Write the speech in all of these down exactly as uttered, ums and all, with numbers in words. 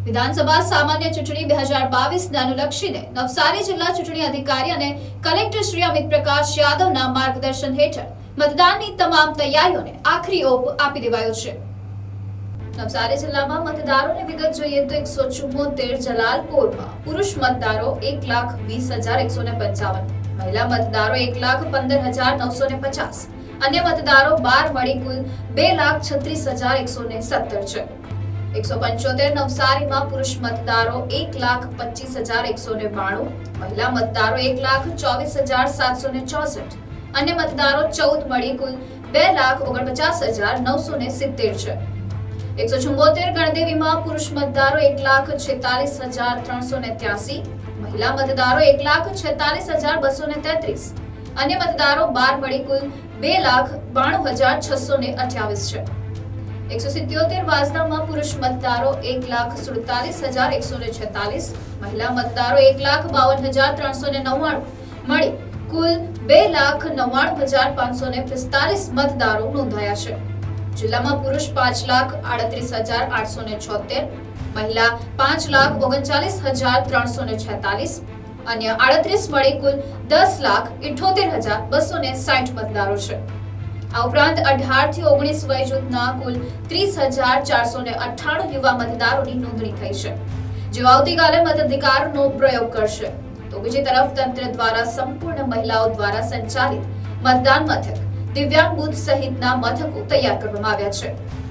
વિધાનસભા સામાન્ય ચૂંટણી બે હજાર બાવીસને અનુલક્ષીને નવસારી જિલ્લા ચૂંટણી અધિકારી અને કલેક્ટર શ્રી અમિત પ્રકાશ યાદવના માર્ગદર્શન હેઠળ મતદાનની તમામ તૈયારીઓને આખરી ઓપ આપી દેવાયો છે। નવસારી જિલ્લામાં મતદારોની વિગત જોઈએ તો એકસો ચુમ્મોતેર જલાલપોરમાં પુરુષ મતદારો એક લાખ વીસ હજાર એકસો ને પંચાવન, મહિલા મતદારો એક લાખ પંદર હજાર નવસો ને પચાસ, अन्य मतदारों बार मળી कुल બે લાખ છત્રીસ હજાર એકસો ને સત્તર છે। એકસો પંચોતેર नवसारी में पुरुष मतदारों एक लाख पच्चीस हजार एक सौ ने बाणु, महिला मतदारों एक लाख चौबीस हजार सात सौ ने चौसठ, अन्य मतदारों चौदह मળી कुल બે લાખ ઓગણપચાસ હજાર નવસો ને સિત્તેર છે। એકસો ચુમ્મોતેર ગણદેવી में पुरुष मतदारों एक लाख छेतालीस हजार ત્રણસો ને ત્યાસી, महिला मतदारों एक लाख छेतालीस हजार बसो ने तैंतीस, अन्य मतदारों बार मળી कुल બે લાખ બાણું હજાર છસો ને અઠ્યાવીસ છે। એકસો સિત્યોતેર વાસદા में पुरुष मतदारों एक लाख सुड़तालीस हजार एक सौ ने छेतालीस, महिला मतदारों एक लाख बावन हजार ત્રણસો ને નવ્વાણું મળી कुल બે લાખ નવ્વાણું हजार पांच सौ ने पिस्तालीस मतदारों नोंधाया છે। जिल्लाમાં पुरुष पांच लाख आड़त्रीस हजार आठ सौ ने छोतेर, महिला पांच लाख ओगणचालीस हजार ત્રણસો ने छेतालीस, अन्य आड़त्रीस मળી कुल दस लाख इठोतेर हजार बसो ने साठ मतदारों છે। આ ઉપરાંત અઢાર થી ઓગણીસ વય જૂથના કુલ ત્રીસ હજાર ચારસો ને અઠ્ઠાણું યુવા મતદારોની નોંધણી થઈ છે, જેઓ આવતીકાલે મતાધિકારનો પ્રયોગ કરશે। તો બીજી તરફ તંત્ર દ્વારા સંપૂર્ણ મહિલાઓ દ્વારા સંચાલિત મતદાન મથક, દિવ્યાંગ બૂથ સહિતના મથકો તૈયાર કરવામાં આવ્યા છે।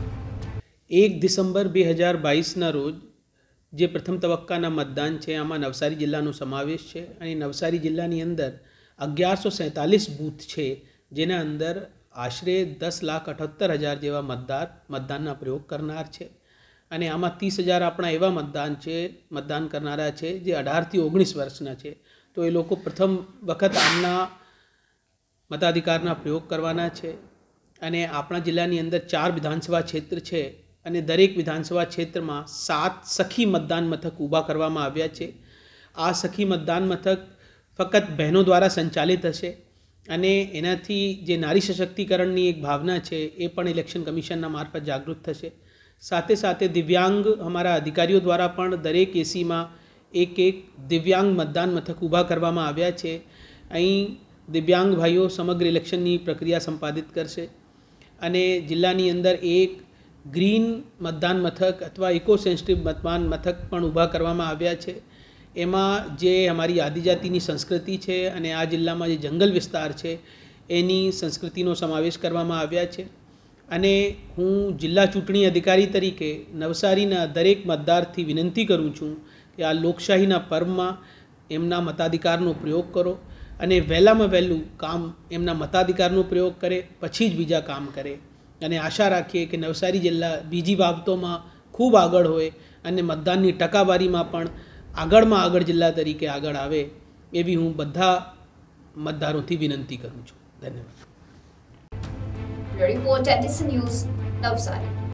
એક ડિસેમ્બર બે હજાર બાવીસના રોજ જે પ્રથમ તબક્કાના મતદાન છે આમાં નવસારી જિલ્લાનો સમાવેશ છે અને નવસારી જિલ્લાની અંદર અગિયારસો સેતાલીસ બૂથ છે, જેના અંદર આશરે દસ લાખ અઠ્યોતેર હજાર જેવા મતદાર મતદાનના પ્રયોગ કરનાર છે અને આમાં ત્રીસ હજાર આપણા એવા મતદાન છે મતદાન કરનારા છે જે અઢારથી ઓગણીસ વર્ષના છે। તો એ લોકો પ્રથમ વખત આમના મતાધિકારના પ્રયોગ કરવાના છે અને આપણા જિલ્લાની અંદર ચાર વિધાનસભા ક્ષેત્ર છે અને દરેક વિધાનસભા ક્ષેત્રમાં સાત સખી મતદાન મથક ઊભા કરવામાં આવ્યા છે। આ સખી મતદાન મથક ફક્ત બહેનો દ્વારા સંચાલિત હશે અને એનાથી જે નારી સશક્તિકરણની એક ભાવના છે એ પણ ઇલેક્શન કમિશનના મારફત જાગૃત થશે। સાથે સાથે દિવ્યાંગ અમારા અધિકારીઓ દ્વારા પણ દરેક એસીમાં એક એક દિવ્યાંગ મતદાન મથક ઊભા કરવામાં આવ્યા છે। અહીં દિવ્યાંગ ભાઈઓ સમગ્ર ઇલેક્શનની પ્રક્રિયા સંપાદિત કરશે અને જિલ્લાની અંદર એક ગ્રીન મતદાન મથક अथवा इको सेंसिटिव मतदान मथक पण ऊभा करवामां आव्या छे। एमां जे अमारी आदिजातिनी संस्कृति है अने आ जिल्लामां जे जंगल विस्तार है एनी संस्कृतिनो समावेश करवामां आव्या छे अने हूँ जिल्ला चूंटणी अधिकारी तरीके नवसारीना दरेक मतदारथी विनंती करूँ छूँ कि आ लोकशाहीना पर्वमां एमना मताधिकारनो प्रयोग करो अने वहेलामां वहेलुं काम एमना मताधिकारनो प्रयोग करे पछी ज बीजा काम करे અને આશા રાખીએ કે નવસારી જિલ્લા બીજી બાબતોમાં ખૂબ આગળ હોય અને મતદાનની ટકાવારીમાં પણ આગળમાં આગળ જિલ્લા તરીકે આગળ આવે એવી હું બધા મતદારોથી વિનંતી કરું છું। ધન્યવાદ। Report ATC news Navsari.